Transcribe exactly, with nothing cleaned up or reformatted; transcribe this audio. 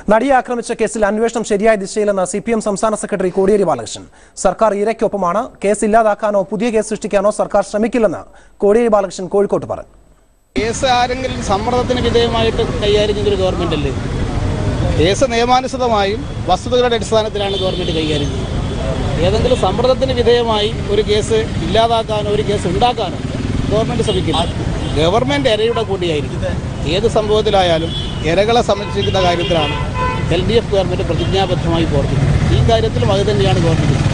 നടിയെ ആക്രമിച്ച കേസിൽ അന്വേഷണം ശരിയായ ദിശയിലെന്ന് സി പി എം സംസ്ഥാന സെക്രട്ടറി കോടിയേരി ബാലകൃഷ്ണൻ. സർക്കാർ ഇരയ്ക്കൊപ്പമാണ്. കേസ് ഇല്ലാതാക്കാനോ പുതിയ കേസ് സൃഷ്ടിക്കാനോ സർക്കാർ ശ്രമിക്കില്ലെന്ന് കോടിയേരി ബാലകൃഷ്ണൻ കോഴിക്കോട്ട് പറഞ്ഞു. കേസ് ആരെങ്കിലും സമ്മർദ്ദത്തിന് വിധേയമായിട്ട് കൈകാര്യം ചെയ്തൊരു ഗവൺമെന്റ് അല്ലേ? കേസ് നിയമാനുസൃതമായും വസ്തുതകളുടെ അടിസ്ഥാനത്തിലാണ് ഗവൺമെന്റ് കൈകാര്യം ചെയ്യുന്നത്. ഏതെങ്കിലും സമ്മർദ്ദത്തിന് വിധേയമായി ഒരു കേസ് ഇല്ലാതാക്കാനോ ഒരു കേസ് ഉണ്ടാക്കാനോ ഗവൺമെന്റ് ശ്രമിക്കില്ല. ഗവൺമെന്റ് ഇരയുടെ കൂടിയായിരിക്കും. ഏത് സംഭവത്തിലായാലും ഇരകളെ സംരക്ഷിക്കുന്ന കാര്യത്തിലാണ് എൽ ഡി എഫ് ഗവൺമെന്റ് പ്രതിജ്ഞാബദ്ധമായി പ്രവർത്തിക്കുന്നത്. ഈ കാര്യത്തിലും അത് തന്നെയാണ് ഗവൺമെന്റ്.